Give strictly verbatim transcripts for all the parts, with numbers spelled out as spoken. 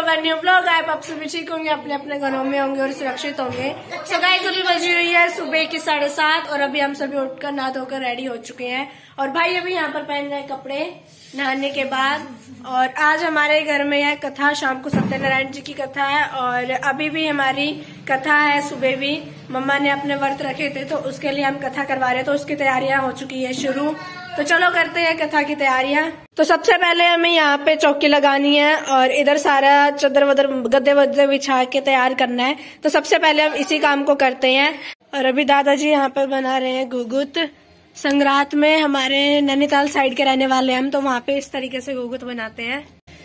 To a new vlog. आप सभी ठीक होंगे, अपने अपने घरों में होंगे और सुरक्षित होंगे। सो गाइस, अभी बजी हुई है सुबह की साढ़े सात और अभी हम सभी उठकर नहा धोकर रेडी हो चुके हैं और भाई अभी यहाँ पर पहन रहे कपड़े नहाने के बाद। और आज हमारे घर में है कथा, शाम को सत्यनारायण जी की कथा है और अभी भी हमारी कथा है। सुबह भी मम्मा ने अपने व्रत रखे थे तो उसके लिए हम कथा करवा रहे हैं, तो उसकी तैयारियां हो चुकी है शुरू। तो चलो करते हैं कथा की तैयारियां। तो सबसे पहले हमें यहाँ पे चौकी लगानी है और इधर सारा चदर वदर गद्दे वद्दे बिछा के तैयार करना है। तो सबसे पहले हम इसी काम को करते हैं। और अभी दादाजी यहाँ पर बना रहे हैं गुगुत। संग्रात में हमारे नैनीताल साइड के रहने वाले हम, तो वहाँ पे इस तरीके से गुगुत बनाते हैं।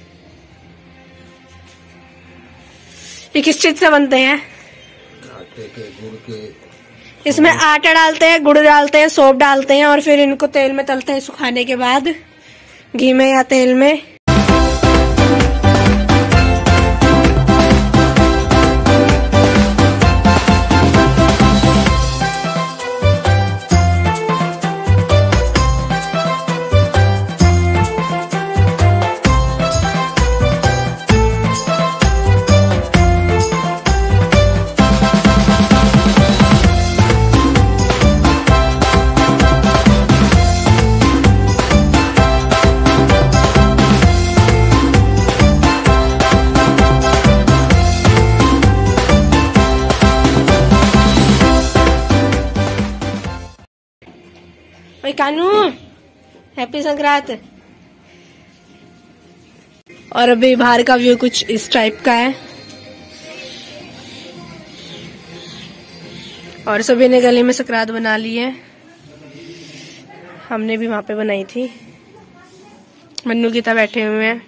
ये किस चीज से बनते हैं? आटे के, गुड़ के। इसमें आटा डालते हैं, गुड़ डालते हैं, सौंफ डालते हैं और फिर इनको तेल में तलते हैं सुखाने के बाद, घी में या तेल में। कानू हैप्पी संक्रांत। और अभी बाहर का व्यू कुछ इस टाइप का है और सभी ने गले में संक्रांत बना ली है। हमने भी वहां पे बनाई थी। मन्नू गीता बैठे हुए हैं।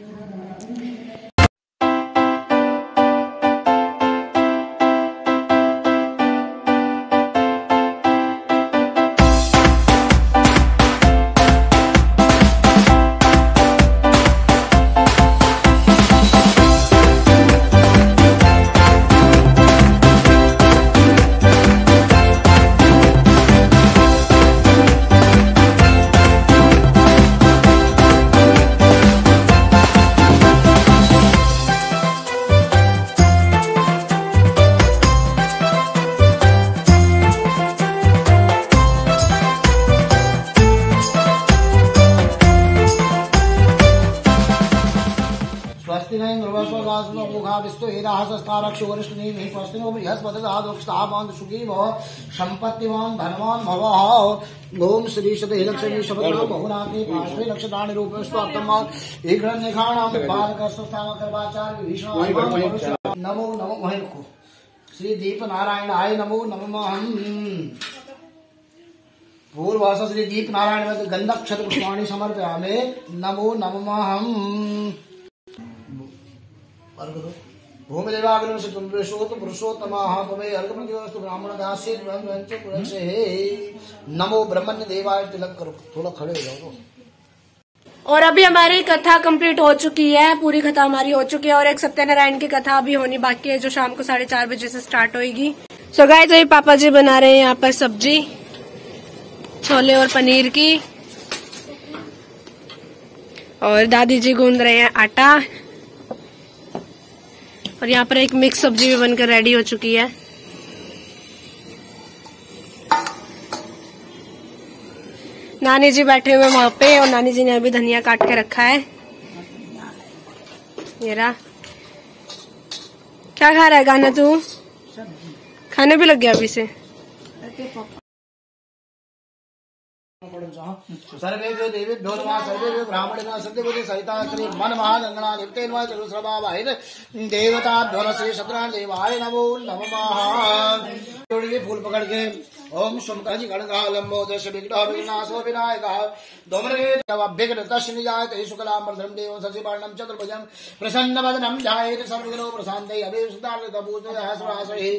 स्वस्ति न इंद्रवस्वदासनो मुखा विस्तु एदाहस्तारक्षो वरिष्ठनेमि स्वस्ति नो बृहस्पतिर्दक्षतामान् सुखी भव सम्पत्तिवान् धनवान् भवः। ओम श्री सते लक्ष्मी शपथो बहुनाथि पार्श्वे लक्षदानि रूपेष्वात्तम एकरण्यखाणां बालकस्वस्थामकर्वाचार्य विभीषण नमो नमो महको श्री दीप नारायणाय नमो नमः। पूर्वास श्री दीप नारायण गंधक क्षत पुष्पाणि समर्पयामि नमो नमः। भूमिदेवाग्रम से तुम पुरुषोत्तम पुरुषोत्तमाः पवे अर्घ्यमस्तु ब्राह्मण दासी नमो ब्रह्मण्य देवाय। तिलक करो, थोड़ा खड़े हो जाओ। और अभी हमारी कथा कंप्लीट हो चुकी है, पूरी कथा हमारी हो चुकी है और एक सत्यनारायण की कथा अभी होनी बाकी है जो शाम को साढ़े चार बजे से स्टार्ट होगी। सो गाइस, अभी पापा जी बना रहे हैं यहाँ पर सब्जी छोले और पनीर की और दादी जी गूंद रहे हैं आटा और यहाँ पर एक मिक्स सब्जी भी बनकर रेडी हो चुकी है। नानी जी बैठे हुए वहां पे और नानी जी ने अभी धनिया काट के रखा है। ये रहा। क्या खा रहा है गाना तू? खाने भी लग गया अभी से। सर्वेभ्यो देवेभ्यो नमः। सर्वेभ्यो ब्राह्मणेभ्यः सत्यवती सहिता श्री मन महागंगना देवतेन्वा चतुस्रभावाय देवताभ्यो नमः। श्री सत्यनारायण देवाय नमो नमः। जोड़िए फूल पकड़ के ओम शुम्भकाजी गणकालंबो दश विघ्नो विघ्नाशो विनायकः दोमरे तवाभ्यगतस्य निजायते शुक्लां वरदं देवं शशिवर्णं चतुर्भुजं प्रसन्नवदनं ध्यायेत् सर्वविघ्नोः प्रशान्तये अभीष्टार्थदभूतः स्वासहि।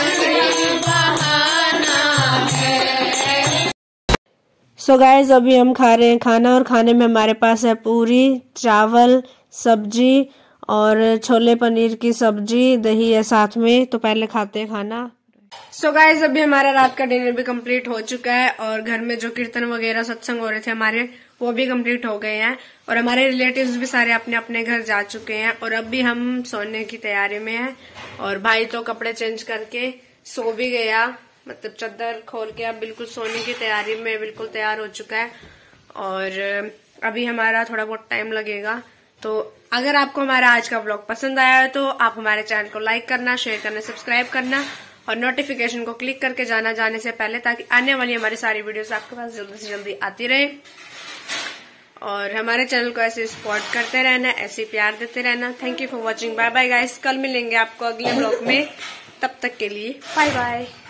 सो गाइस अभी हम खा रहे हैं खाना और खाने में हमारे पास है पूरी, चावल, सब्जी और छोले पनीर की सब्जी, दही है साथ में। तो पहले खाते हैं खाना। सो so गाइस अभी हमारा रात का डिनर भी कंप्लीट हो चुका है और घर में जो कीर्तन वगैरह सत्संग हो रहे थे हमारे, वो भी कंप्लीट हो गए हैं और हमारे रिलेटिव्स भी सारे अपने अपने घर जा चुके हैं और अभी हम सोने की तैयारी में हैं। और भाई तो कपड़े चेंज करके सो भी गया, मतलब चादर खोल के अब बिल्कुल सोने की तैयारी में बिल्कुल तैयार हो चुका है। और अभी हमारा थोड़ा बहुत टाइम लगेगा। तो अगर आपको हमारा आज का व्लॉग पसंद आया है तो आप हमारे चैनल को लाइक करना, शेयर करना, सब्सक्राइब करना और नोटिफिकेशन को क्लिक करके जाना जाने से पहले, ताकि आने वाली हमारी सारी वीडियोस आपके पास जल्दी से जल्दी आती रहे। और हमारे चैनल को ऐसे सपोर्ट करते रहना, ऐसे प्यार देते रहना। Thank you for watching. Bye bye guys, कल मिलेंगे आपको अगले व्लॉग में। तब तक के लिए बाय बाय।